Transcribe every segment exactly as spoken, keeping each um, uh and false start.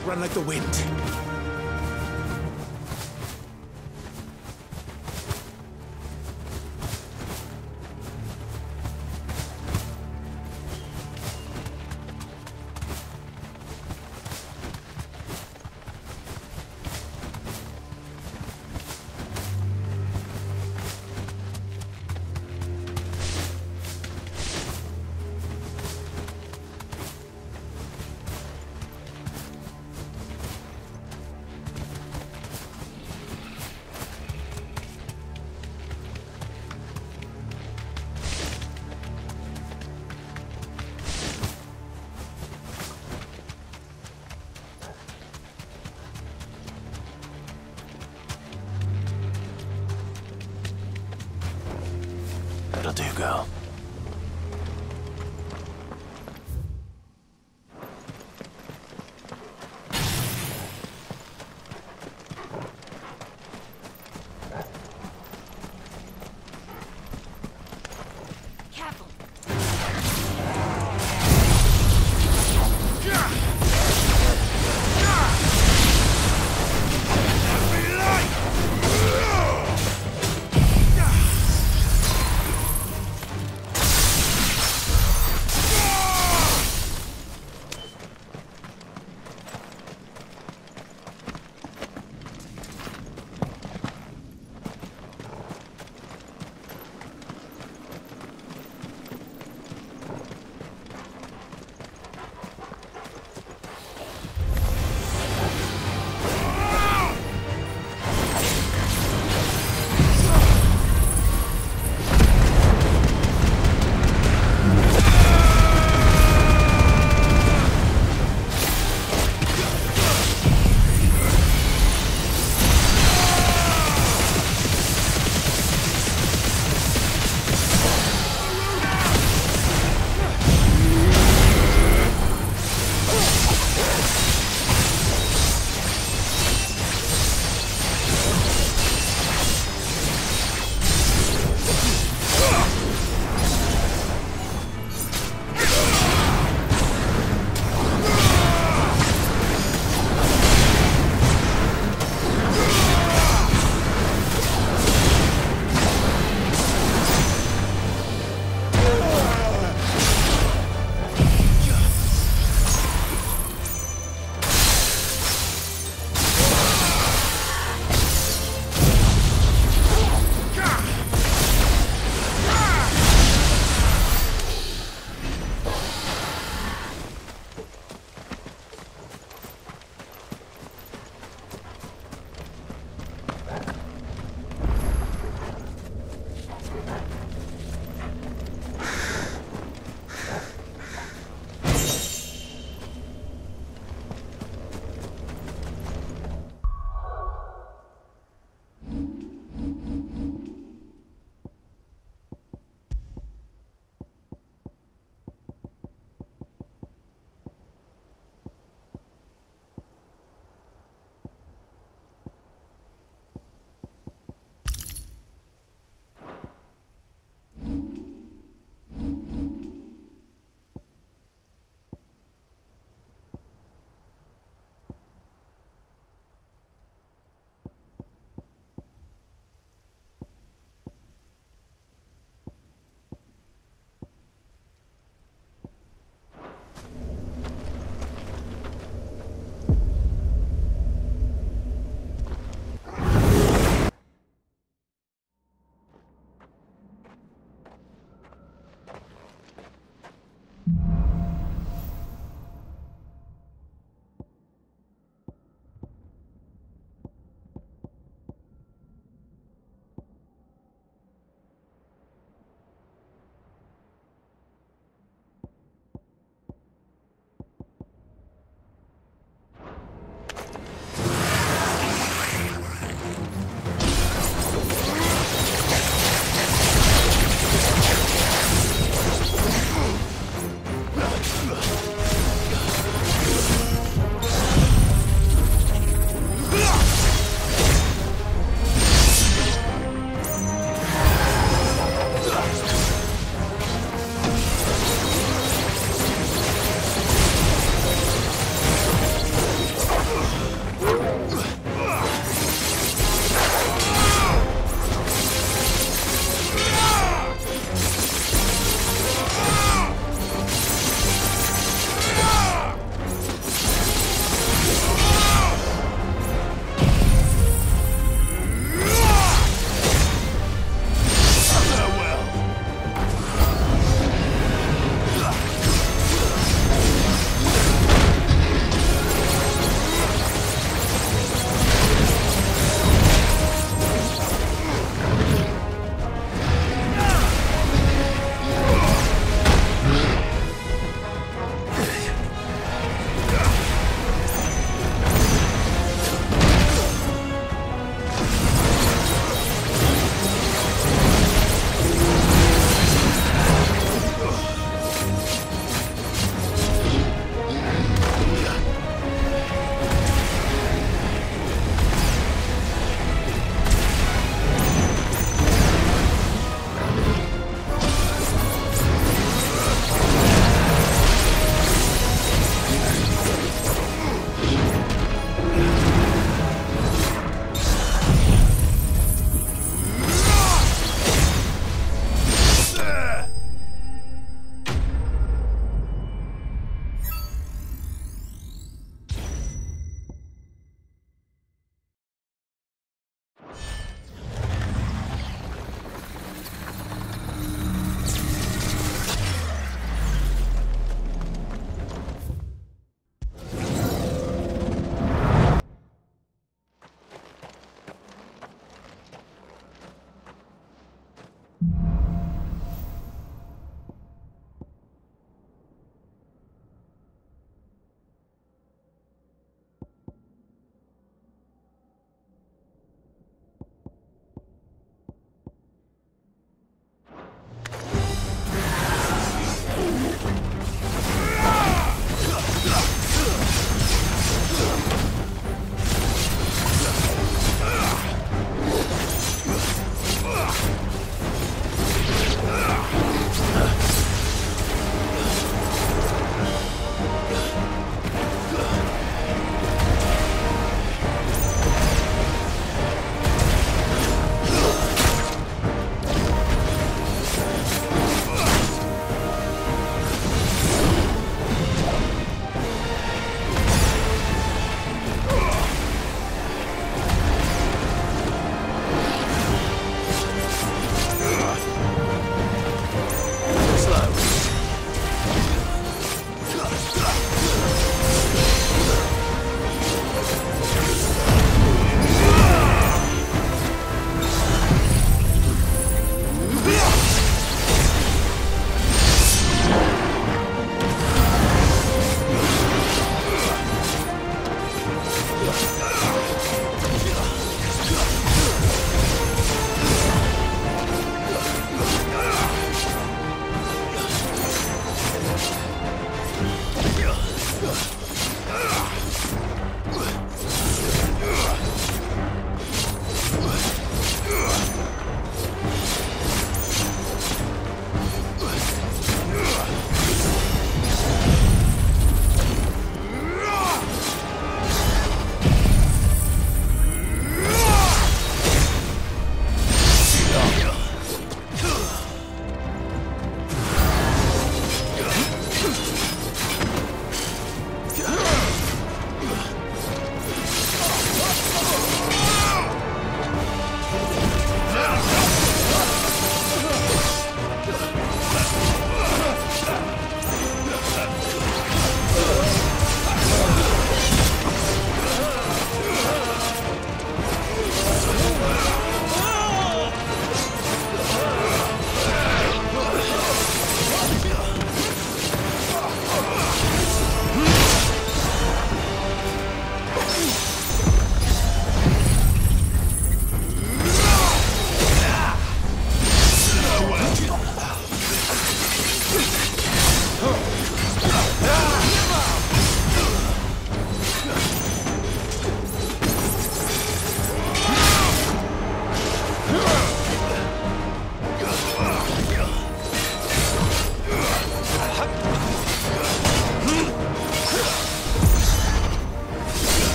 Run like the wind. That'll do, girl. Careful.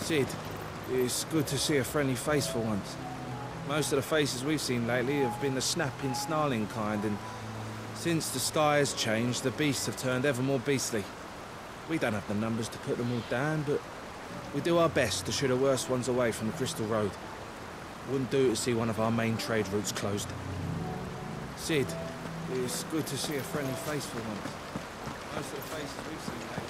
Sid, it's good to see a friendly face for once. Most of the faces we've seen lately have been the snapping, snarling kind, and since the sky has changed, the beasts have turned ever more beastly. We don't have the numbers to put them all down, but we do our best to shoo the worst ones away from the Crystal Road. Wouldn't do to see one of our main trade routes closed. Sid, it's good to see a friendly face for once. Most of the faces we've seen lately...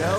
go.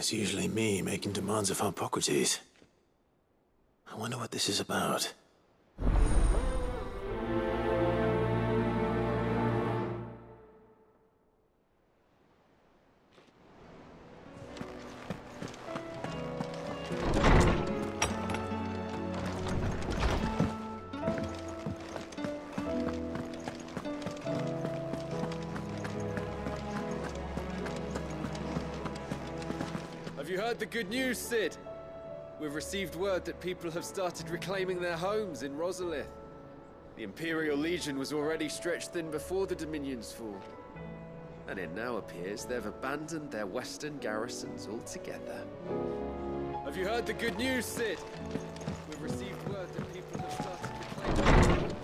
It's usually me making demands of Harpocrates. I wonder what this is about. Have you heard the good news, Cid? We've received word that people have started reclaiming their homes in Rosalith. The Imperial Legion was already stretched thin before the Dominion's fall. And it now appears they've abandoned their western garrisons altogether. Have you heard the good news, Cid? We've received word that people have started reclaiming their homes in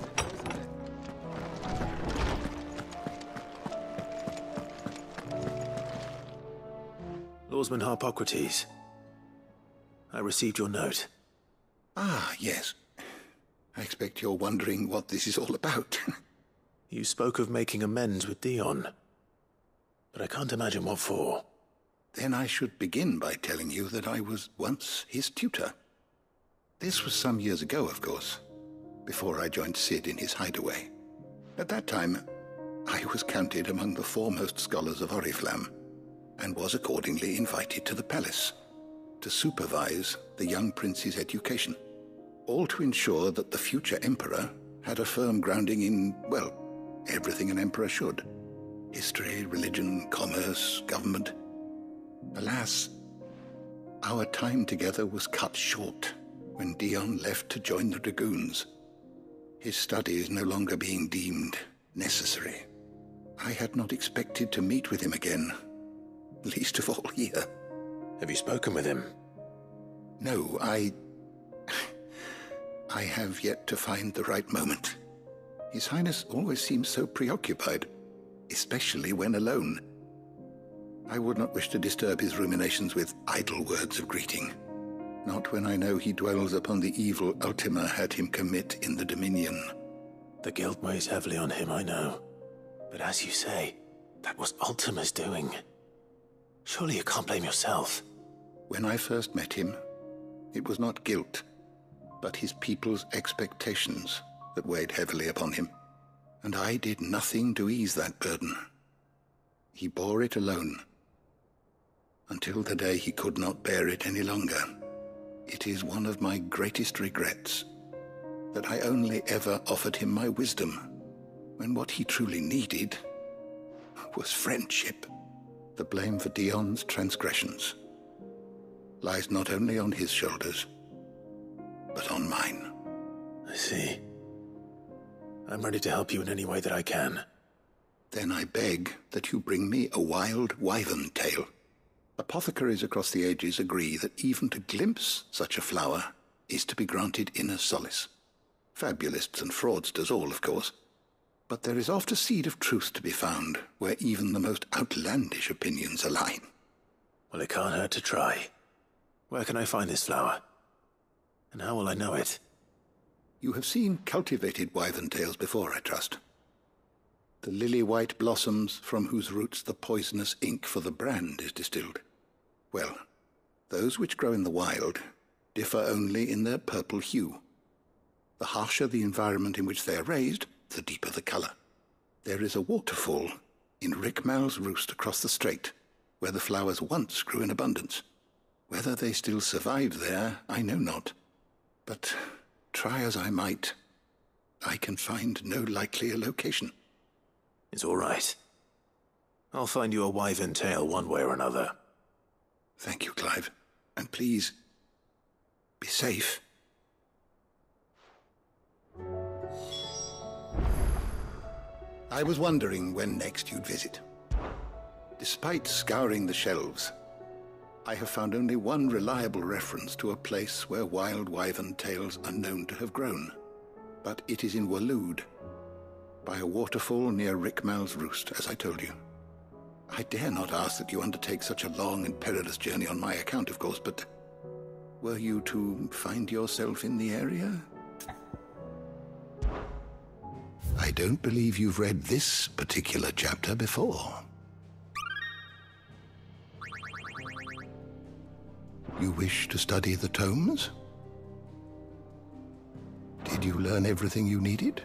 Rosalith. Lawsman Harpocrates. I received your note. Ah, yes. I expect you're wondering what this is all about. You spoke of making amends with Dion, but I can't imagine what for. Then I should begin by telling you that I was once his tutor. This was some years ago, of course, before I joined Cid in his hideaway. At that time, I was counted among the foremost scholars of Oriflamme, and was accordingly invited to the palace to supervise the young prince's education, all to ensure that the future emperor had a firm grounding in, well, everything an emperor should. History, religion, commerce, government. Alas, our time together was cut short when Dion left to join the Dragoons, his studies no longer being deemed necessary. I had not expected to meet with him again, least of all here. Have you spoken with him? No, I... I have yet to find the right moment. His Highness always seems so preoccupied, especially when alone. I would not wish to disturb his ruminations with idle words of greeting, not when I know he dwells upon the evil Ultima had him commit in the Dominion. The guilt weighs heavily on him, I know. But as you say, that was Ultima's doing. Surely you can't blame yourself. When I first met him, it was not guilt, but his people's expectations that weighed heavily upon him, and I did nothing to ease that burden. He bore it alone, until the day he could not bear it any longer. It is one of my greatest regrets that I only ever offered him my wisdom, when what he truly needed was friendship. The blame for Dion's transgressions lies not only on his shoulders, but on mine. I see. I'm ready to help you in any way that I can. Then I beg that you bring me a wild wyvern tail. Apothecaries across the ages agree that even to glimpse such a flower is to be granted inner solace. Fabulists and fraudsters all, of course. But there is oft a seed of truth to be found where even the most outlandish opinions align. Well, it can't hurt to try. Where can I find this flower? And how will I know it? You have seen cultivated wyvern tails before, I trust. The lily-white blossoms from whose roots the poisonous ink for the brand is distilled. Well, those which grow in the wild differ only in their purple hue. The harsher the environment in which they are raised, the deeper the color. There is a waterfall in Rickmal's Roost across the strait, where the flowers once grew in abundance. Whether they still survive there, I know not. But try as I might, I can find no likelier location. It's all right. I'll find you a wyvern tail one way or another. Thank you, Clive. And please, be safe. I was wondering when next you'd visit. Despite scouring the shelves, I have found only one reliable reference to a place where wild wyvern tails are known to have grown. But it is in Waloed, by a waterfall near Rickmal's Roost, as I told you. I dare not ask that you undertake such a long and perilous journey on my account, of course, but were you to find yourself in the area? I don't believe you've read this particular chapter before. You wish to study the tomes? Did you learn everything you needed?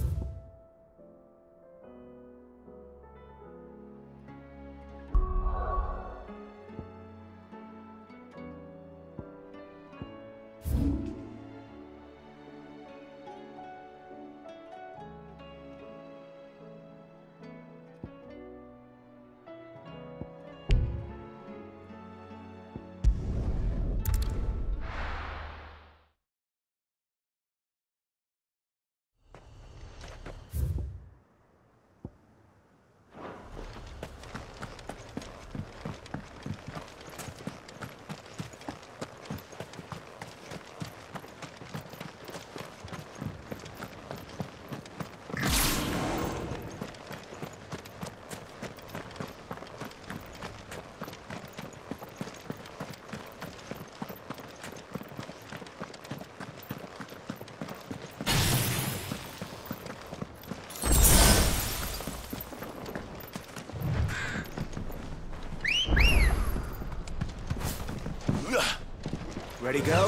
Ready, go?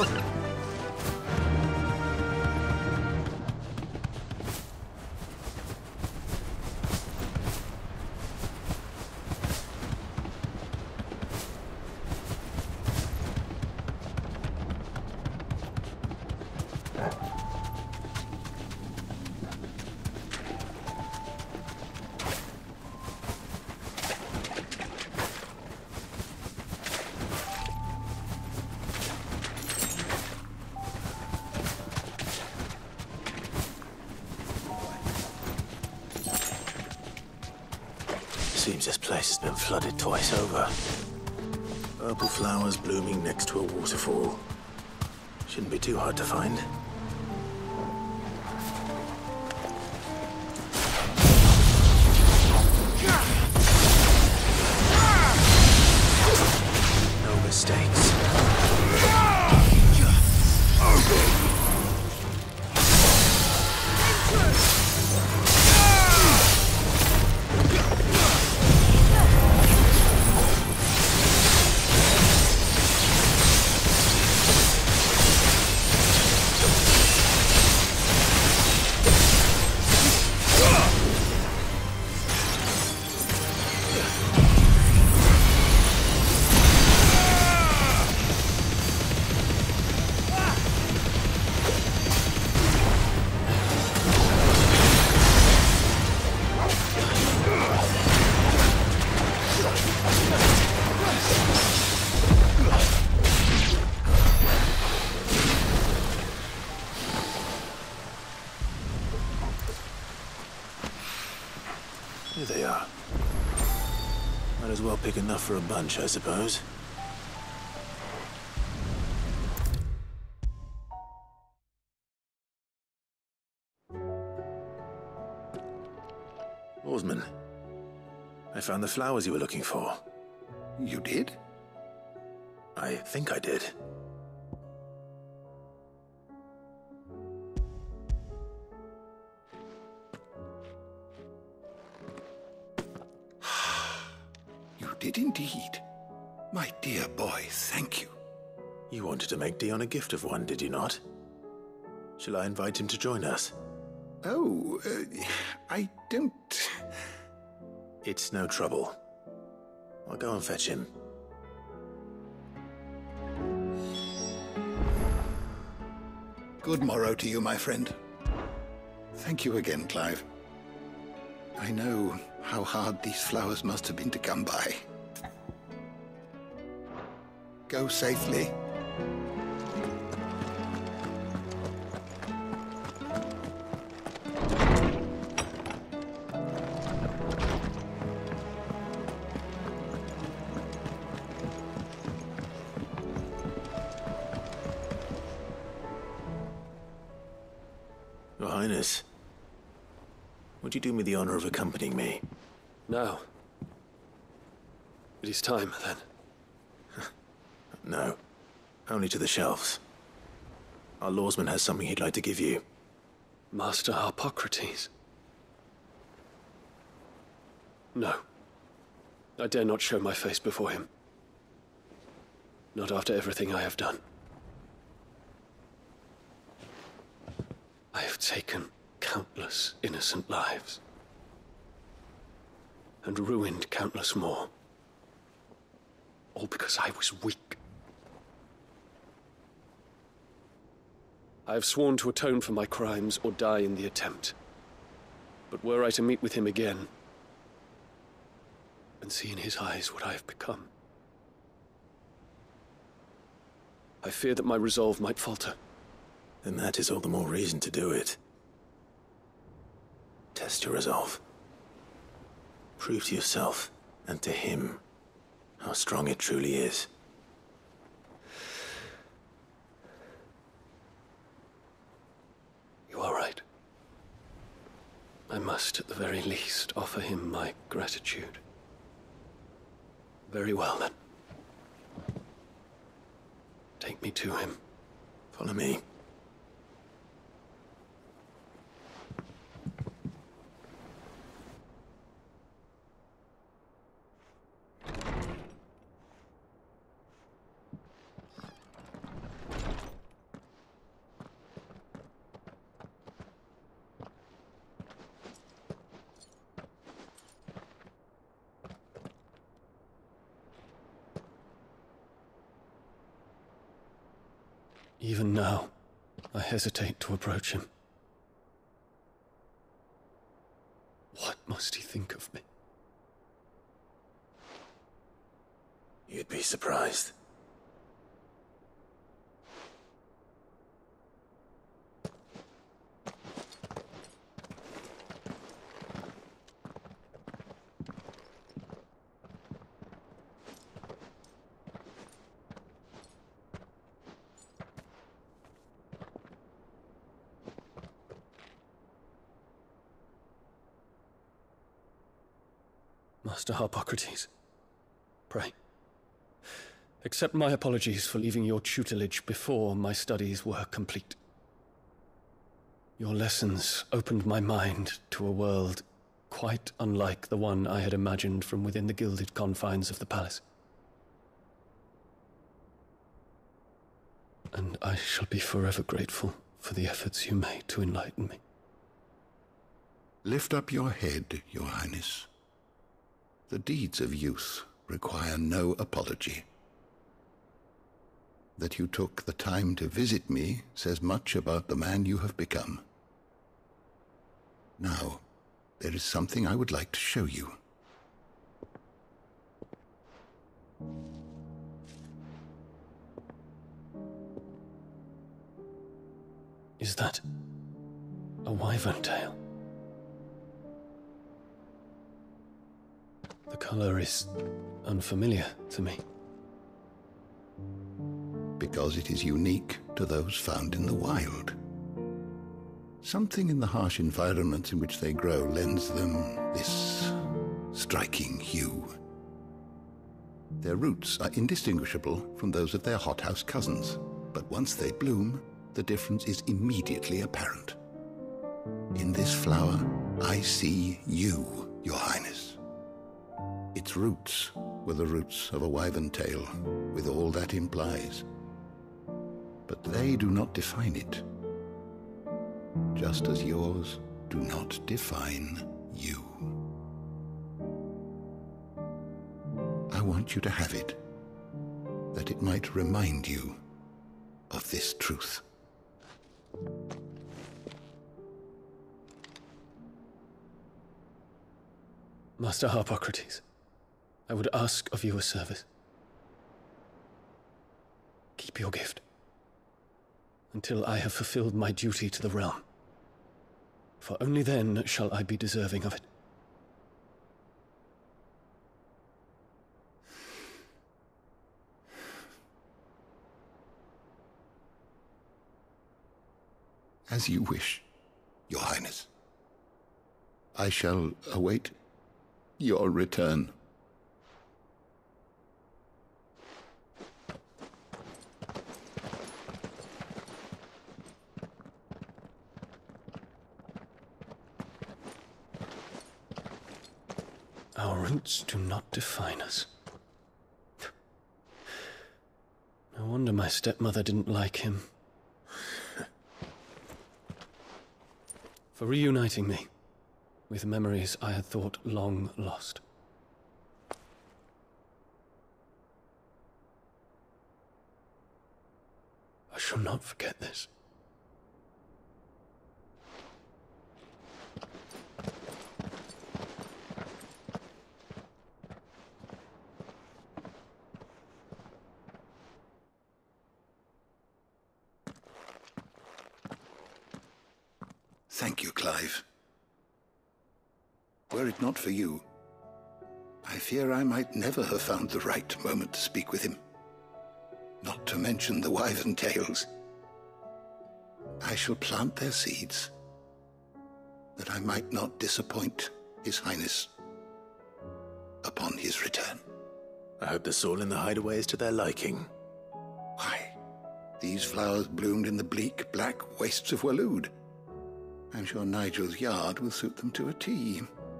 Seems this place has been flooded twice over. Purple flowers blooming next to a waterfall. Shouldn't be too hard to find. No mistakes. Here they are. Might as well pick enough for a bunch, I suppose. Oarsman, I found the flowers you were looking for. You did? I think I did. You did indeed. My dear boy, thank you. You wanted to make Dion a gift of one, did you not? Shall I invite him to join us? Oh, uh, I don't... It's no trouble. I'll go and fetch him. Good morrow to you, my friend. Thank you again, Clive. I know how hard these flowers must have been to come by. Go safely. Your Highness, would you do me the honor of accompanying me? No. It is time, then. No. Only to the shelves. Our lawsman has something he'd like to give you. Master Harpocrates. No. I dare not show my face before him. Not after everything I have done. I have taken countless innocent lives. And ruined countless more. All because I was weak. I have sworn to atone for my crimes or die in the attempt. But were I to meet with him again, and see in his eyes what I have become, I fear that my resolve might falter. Then that is all the more reason to do it. Test your resolve. Prove to yourself, and to him, how strong it truly is. You are right. I must, at the very least, offer him my gratitude. Very well, then. Take me to him. Follow me. Even now, I hesitate to approach him. What must he think of me? You'd be surprised. Master Harpocrates, pray, accept my apologies for leaving your tutelage before my studies were complete. Your lessons opened my mind to a world quite unlike the one I had imagined from within the gilded confines of the palace. And I shall be forever grateful for the efforts you made to enlighten me. Lift up your head, Your Highness. The deeds of youth require no apology. That you took the time to visit me says much about the man you have become. Now, there is something I would like to show you. Is that a wyvern tail? The color is unfamiliar to me. Because it is unique to those found in the wild. Something in the harsh environments in which they grow lends them this striking hue. Their roots are indistinguishable from those of their hothouse cousins, but once they bloom, the difference is immediately apparent. In this flower, I see you, Your Highness. Its roots were the roots of a wyvern tail, with all that implies. But they do not define it, just as yours do not define you. I want you to have it, that it might remind you of this truth. Master Harpocrates, I would ask of you a service. Keep your gift until I have fulfilled my duty to the realm, for only then shall I be deserving of it. As you wish, Your Highness. I shall await your return. Our roots do not define us. wonder my stepmother didn't like him. For reuniting me with memories I had thought long lost. I shall not forget this. Thank you, Clive. Were it not for you, I fear I might never have found the right moment to speak with him. Not to mention the Wyvern tales. I shall plant their seeds, that I might not disappoint His Highness upon his return. I hope the soul in the hideaway is to their liking. Why, these flowers bloomed in the bleak, black wastes of Waloed. I'm sure Nigel's yard will suit them to a T.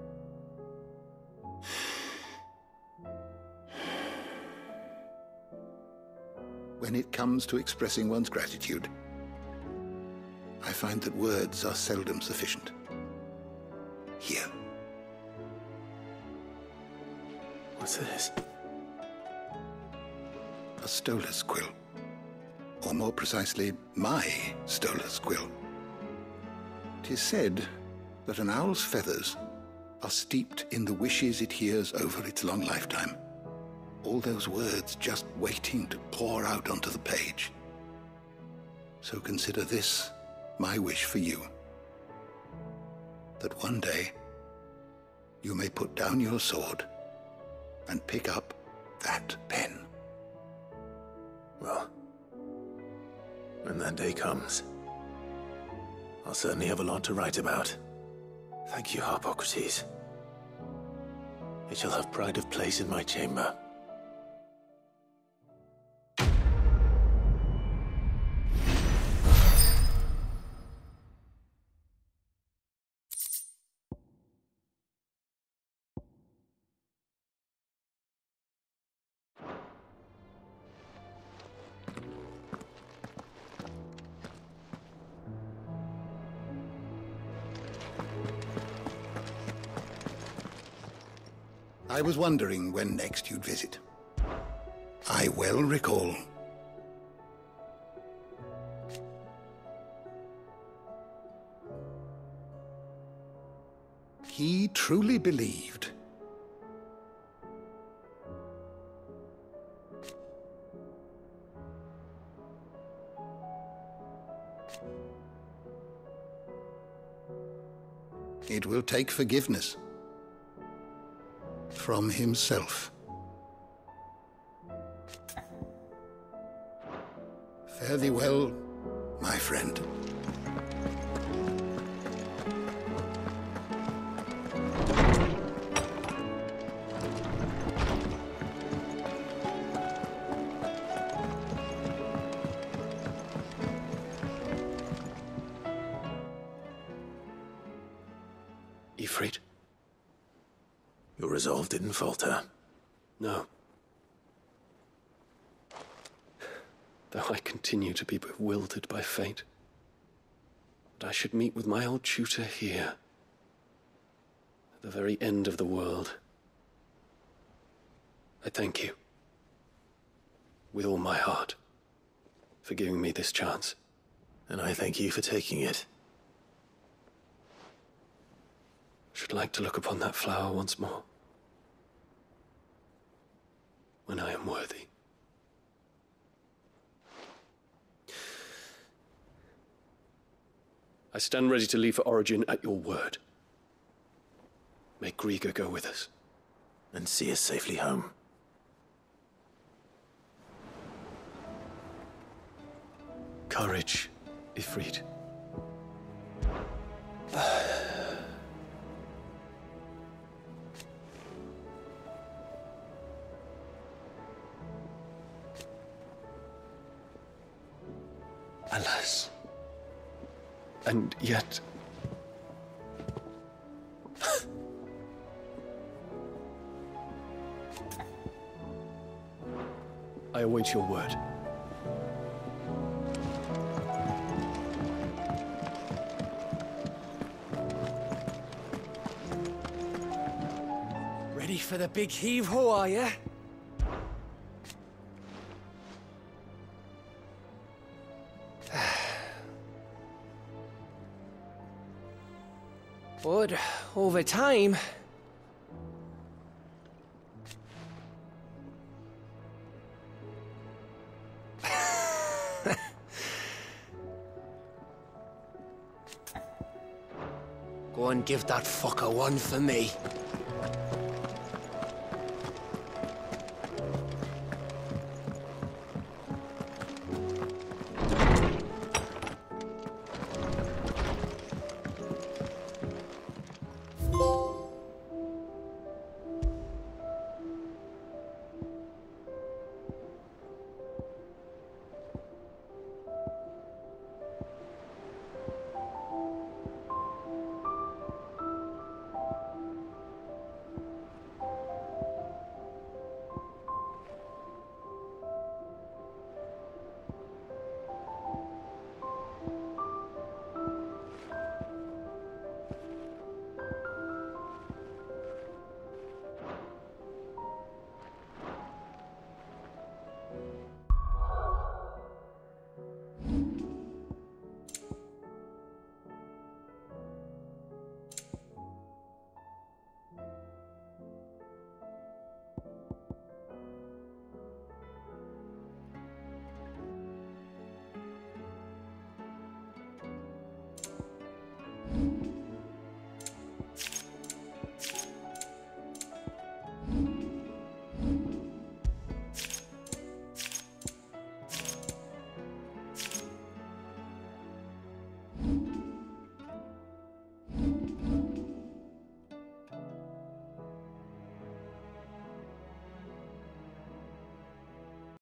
When it comes to expressing one's gratitude, I find that words are seldom sufficient. Here. What's this? A Stolas quill. Or more precisely, my Stolas quill. 'Tis said that an owl's feathers are steeped in the wishes it hears over its long lifetime. All those words just waiting to pour out onto the page. So consider this my wish for you. That one day you may put down your sword and pick up that pen. Well, when that day comes, I'll certainly have a lot to write about. Thank you, Harpocrates. It shall have pride of place in my chamber. I was wondering when next you'd visit. I well recall. He truly believed. It will take forgiveness. From himself. Fare thee well, my friend. Ifrit? Your resolve didn't falter. No. Though I continue to be bewildered by fate, that I should meet with my old tutor here, at the very end of the world. I thank you, with all my heart, for giving me this chance. And I thank you for taking it. I should like to look upon that flower once more, when I am worthy. I stand ready to leave for Origin at your word. May Greagor go with us. And see us safely home. Courage, Ifrit. Alas. And yet... I await your word. Ready for the big heave-ho, are ya? But over time... Go and give that fucker one for me.